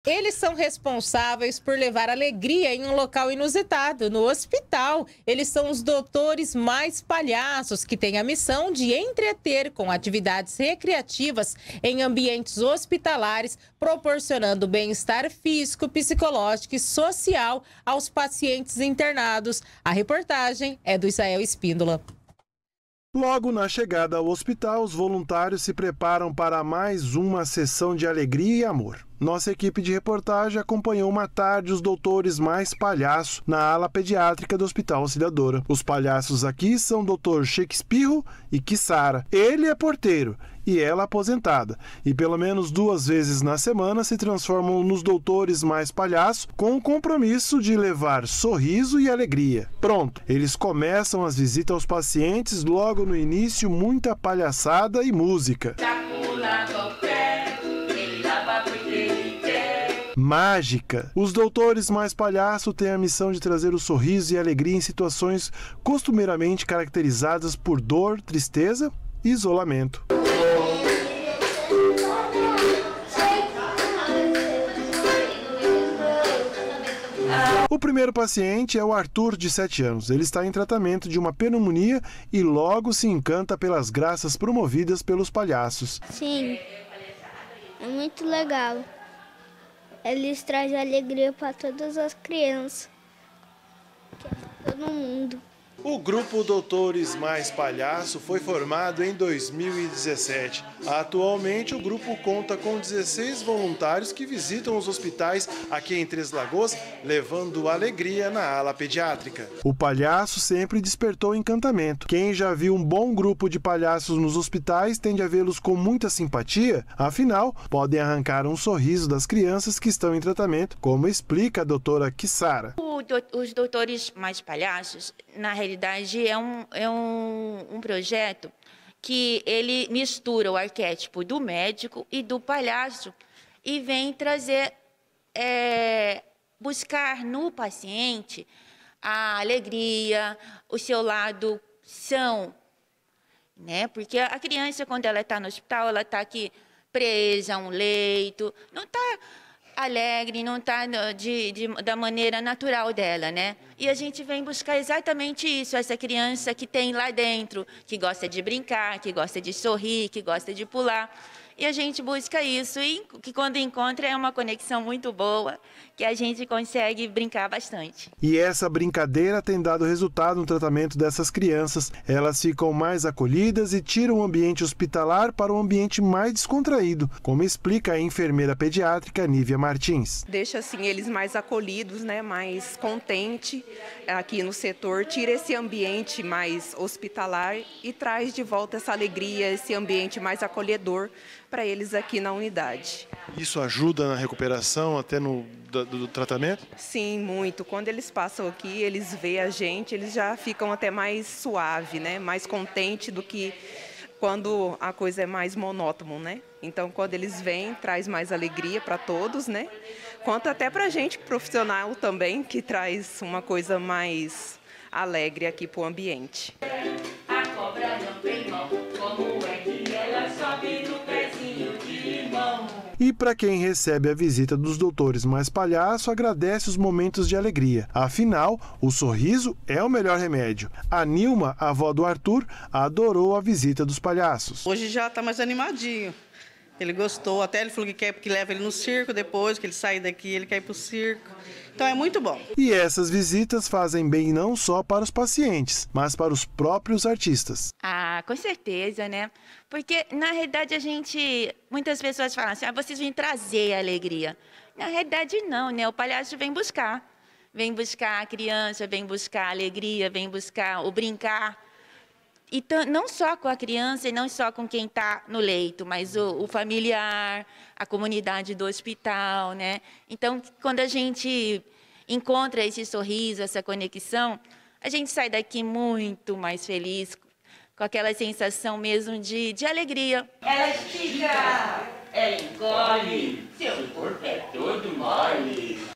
Eles são responsáveis por levar alegria em um local inusitado, no hospital. Eles são os doutores mais palhaços, que têm a missão de entreter com atividades recreativas em ambientes hospitalares, proporcionando bem-estar físico, psicológico e social aos pacientes internados. A reportagem é do Isael Espíndola. Logo na chegada ao hospital, os voluntários se preparam para mais uma sessão de alegria e amor. Nossa equipe de reportagem acompanhou uma tarde os doutores mais palhaço na ala pediátrica do Hospital Auxiliadora. Os palhaços aqui são o Dr. Shakespeare e Kissara. Ele é porteiro e ela aposentada. E pelo menos 2 vezes na semana se transformam nos doutores mais palhaço, com o compromisso de levar sorriso e alegria. Pronto, eles começam as visitas aos pacientes, logo no início muita palhaçada e música. Mágica. Os doutores mais palhaço têm a missão de trazer o sorriso e alegria em situações costumeiramente caracterizadas por dor, tristeza e isolamento. O primeiro paciente é o Arthur, de 7 anos. Ele está em tratamento de uma pneumonia e logo se encanta pelas graças promovidas pelos palhaços. Sim, é muito legal. Eles trazem alegria para todas as crianças, para todo mundo. O grupo Doutores Mais Palhaço foi formado em 2017. Atualmente, o grupo conta com 16 voluntários que visitam os hospitais aqui em Três Lagoas, levando alegria na ala pediátrica. O palhaço sempre despertou encantamento. Quem já viu um bom grupo de palhaços nos hospitais tende a vê-los com muita simpatia, afinal, podem arrancar um sorriso das crianças que estão em tratamento, como explica a doutora Kissara. Os Doutores Mais Palhaços, na realidade, é um projeto que ele mistura o arquétipo do médico e do palhaço e vem trazer, buscar no paciente a alegria, o seu lado são, né? Porque a criança, quando ela está no hospital, ela está aqui presa a um leito, não está alegre, não está da maneira natural dela, né? E a gente vem buscar exatamente isso, essa criança que tem lá dentro, que gosta de brincar, que gosta de sorrir, que gosta de pular. E a gente busca isso e que quando encontra é uma conexão muito boa, que a gente consegue brincar bastante. E essa brincadeira tem dado resultado no tratamento dessas crianças. Elas ficam mais acolhidas e tiram o ambiente hospitalar para um ambiente mais descontraído, como explica a enfermeira pediátrica Nívia Martins. Deixa assim eles mais acolhidos, né, mais contente aqui no setor, tira esse ambiente mais hospitalar e traz de volta essa alegria, esse ambiente mais acolhedor para eles aqui na unidade. Isso ajuda na recuperação até do tratamento? Sim, muito. Quando eles passam aqui, eles veem a gente, eles já ficam até mais suave, né? Mais contente do que quando a coisa é mais monótona, né? Então, quando eles vêm, traz mais alegria para todos, né? Quanto até para a gente profissional também, que traz uma coisa mais alegre aqui para o ambiente. A cobra não tem mão, como é que ela sobe no pezinho de limão? E para quem recebe a visita dos doutores mais palhaço, agradece os momentos de alegria. Afinal, o sorriso é o melhor remédio. A Nilma, a avó do Arthur, adorou a visita dos palhaços. Hoje já está mais animadinho. Ele gostou, até ele falou que quer que leve ele no circo depois, que ele sair daqui, ele quer ir para o circo. Então é muito bom. E essas visitas fazem bem não só para os pacientes, mas para os próprios artistas. Ah, com certeza, né? Porque, na realidade, muitas pessoas falam assim, vocês vêm trazer alegria. Na realidade, não, né? O palhaço vem buscar. Vem buscar a criança, vem buscar a alegria, vem buscar o brincar. E não só com a criança e não só com quem está no leito, mas o familiar, a comunidade do hospital, né? Então, quando a gente encontra esse sorriso, essa conexão, a gente sai daqui muito mais feliz, com aquela sensação mesmo de alegria. Ela estica, ela engole, seu corpo é todo mole.